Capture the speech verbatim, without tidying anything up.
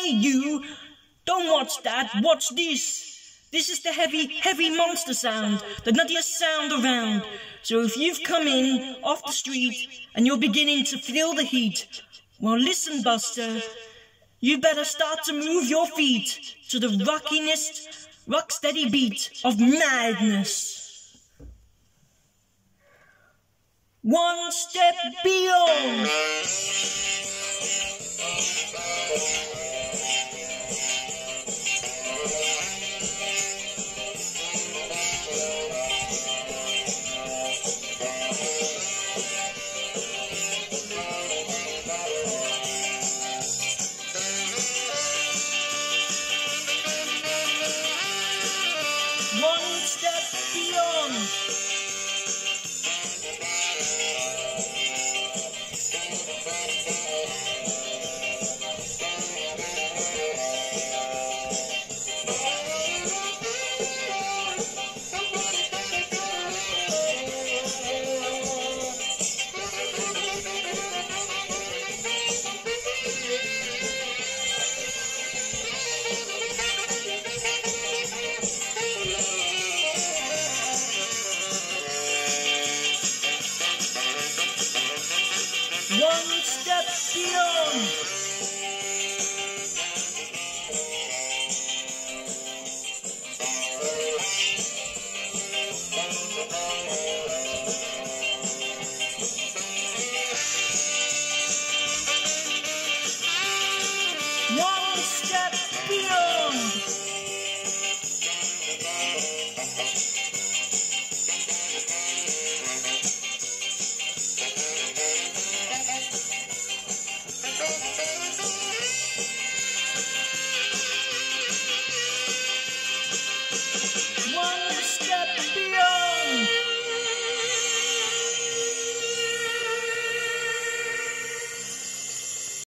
Hey you, don't watch that, watch this. This is the heavy, heavy monster sound, the nuttiest sound around. So if you've come in off the street and you're beginning to feel the heat, well listen Buster, you better start to move your feet to the rockiness, rock steady beat of madness. One step beyond. One step beyond. One step beyond.